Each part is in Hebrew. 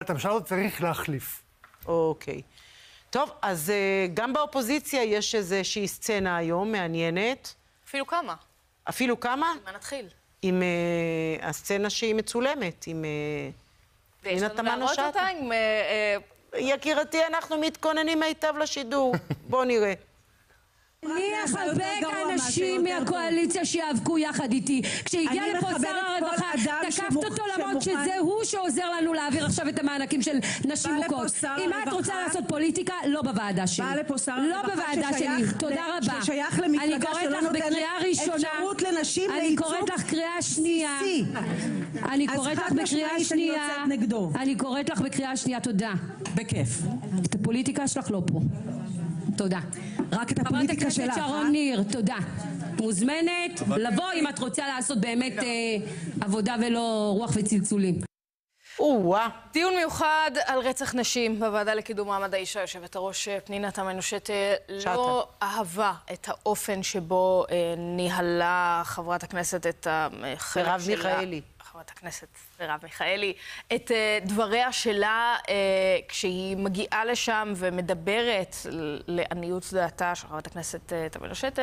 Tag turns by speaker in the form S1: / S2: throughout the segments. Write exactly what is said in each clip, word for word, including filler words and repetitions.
S1: את הממשלה הזאת צריך להחליף.
S2: אוקיי. טוב, אז גם באופוזיציה יש איזושהי סצנה היום מעניינת.
S3: אפילו כמה.
S2: אפילו כמה?
S3: מה נתחיל?
S2: עם uh, הסצנה שהיא מצולמת, עם uh, פנינה תמנו שטה.
S3: אותה עם... Uh, uh...
S2: יקירתי, אנחנו מתכוננים היטב לשידור. בוא נראה.
S4: אני אחבק אנשים מהקואליציה שיאבקו יחד איתי. כשהגיע לפה שר הרווחה, תקפת אותו למרות שזה הוא שעוזר לנו להעביר עכשיו את המענקים של נשים מוכות. אם את רוצה לעשות פוליטיקה, לא בוועדה שלי. לא בוועדה שלי. תודה רבה.
S5: ששייך למפלגה שלא נותנת אפשרות לנשים
S4: אני קוראת לך קריאה שנייה. אני קוראת לך בקריאה שנייה. אני קוראת לך בקריאה שנייה. תודה.
S5: בכיף.
S4: את הפוליטיקה שלך לא פה. תודה.
S5: רק את הפוליטיקה שלך.
S4: חברת הכנסת שרון ניר, תודה. מוזמנת לבוא אם את רוצה לעשות באמת עבודה ולא רוח וצלצולים.
S2: או-אה.
S3: דיון מיוחד על רצח נשים בוועדה לקידום מעמד האישה. יושבת הראש פנינה תמנו שטה לא אהבה את האופן שבו ניהלה חברת הכנסת את החלק שלה.
S2: מרב מיכאלי.
S3: חברת הכנסת מרב מיכאלי, את דבריה שלה כשהיא מגיעה לשם ומדברת לעניות דעתה של חברת הכנסת תמנו שטה,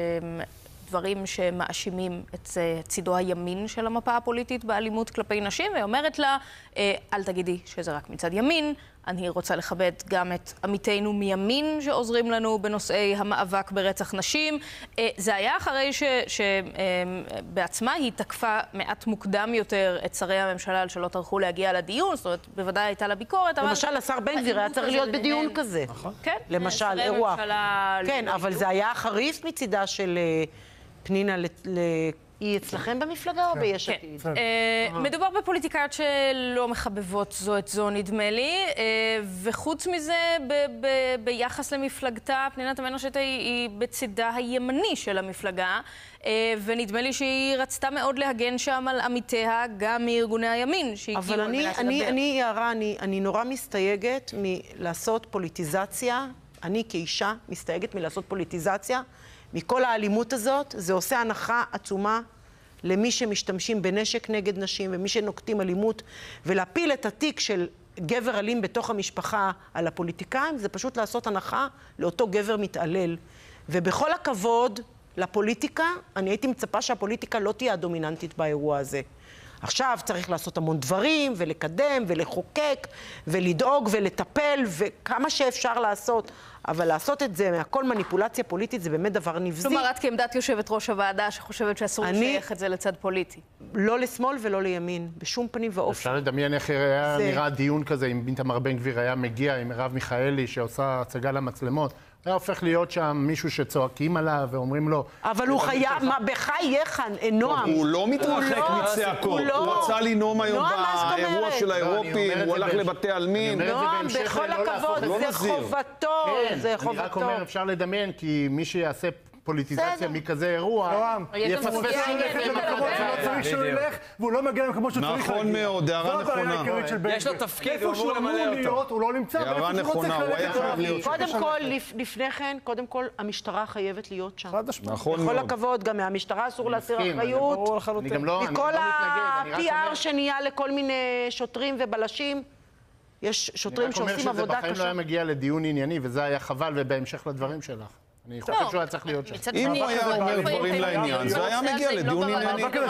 S3: דברים שמאשימים את צידו הימין של המפה הפוליטית באלימות כלפי נשים, והיא אומרת לה, אל תגידי שזה רק מצד ימין, אני רוצה לכבד גם את עמיתינו מימין שעוזרים לנו בנושאי המאבק ברצח נשים. זה היה אחרי שבעצמה היא תקפה מעט מוקדם יותר את שרי הממשלה על שלא טרחו להגיע לדיון, זאת אומרת, בוודאי הייתה לה ביקורת, אבל...
S2: למשל, השר בן גביר היה צריך להיות בדיון כזה.
S3: כן.
S2: למשל, אירוע. כן, אבל זה היה חריף מצידה של פנינה ל... היא אצלכם במפלגה או ביש עתיד?
S3: מדובר בפוליטיקאיות שלא מחבבות זו את זו, נדמה לי, וחוץ מזה, ביחס למפלגתה, פנינה תמנו שטה היא בצידה הימני של המפלגה, ונדמה לי שהיא רצתה מאוד להגן שם על עמיתיה, גם מארגוני הימין שהגיעו
S2: אבל אני, יערה, אני נורא מסתייגת מלעשות פוליטיזציה, אני כאישה מסתייגת מלעשות פוליטיזציה, מכל האלימות הזאת. זה עושה הנחה עצומה למי שמשתמשים בנשק נגד נשים ומי שנוקטים אלימות, ולהפיל את התיק של גבר אלים בתוך המשפחה על הפוליטיקאים, זה פשוט לעשות הנחה לאותו גבר מתעלל. ובכל הכבוד לפוליטיקה, אני הייתי מצפה שהפוליטיקה לא תהיה הדומיננטית באירוע הזה. עכשיו צריך לעשות המון דברים, ולקדם, ולחוקק, ולדאוג, ולטפל, וכמה שאפשר לעשות. אבל לעשות את זה, מהכל מניפולציה פוליטית, זה באמת דבר נבזי.
S3: כלומר, את כעמדת יושבת ראש הוועדה שחושבת שאסור לשייך את זה לצד פוליטי.
S2: לא לשמאל ולא לימין, בשום פנים ואופן.
S6: אפשר לדמיין איך היה נראה דיון כזה, אם איתמר בן גביר היה מגיע עם מרב מיכאלי שעושה הצגה למצלמות, היה הופך להיות שם מישהו שצועקים עליו ואומרים לו...
S2: אבל הוא חייב, מה, בחייך, נועם.
S7: הוא לא מתרחק מצעקות, הוא רצה לנאום היום באירוע של האירופים, הוא הלך לבתי עלמין.
S2: נועם, בכל הכבוד, זה חובתו, זה חובתו.
S6: אני רק אומר, אפשר לדמיין, כי מי שיעשה פוליטיזציה מכזה אירוע, יפספס שהוא
S1: ילך למקומות שלא צריך שהוא ילך, והוא לא מגיע למקומות שהוא צריך להגיע.
S7: נכון מאוד, הערה נכונה.
S8: יש לו תפקיד,
S1: הוא אמור למלא אותו. הוא לא נמצא,
S7: הערה נכונה, הוא היה חייב להיות שם.
S2: קודם כל, לפני כן, קודם כל, המשטרה חייבת להיות שם.
S7: נכון
S2: בכל
S7: מאוד.
S2: הכבוד, גם מהמשטרה אסור להסיר אחריות. מכל ה-פי אר שנהיה לכל מיני שוטרים ובלשים, יש שוטרים שעושים עבודה
S6: בחיים לא היה מגיע לדיון ענייני, וזה היה חבל, ובהמשך לדברים שלך. אני חושב שהוא היה צריך להיות שם.
S7: אם הוא היה אומר דברים לעניין, זה היה מגיע לדיון ענייני.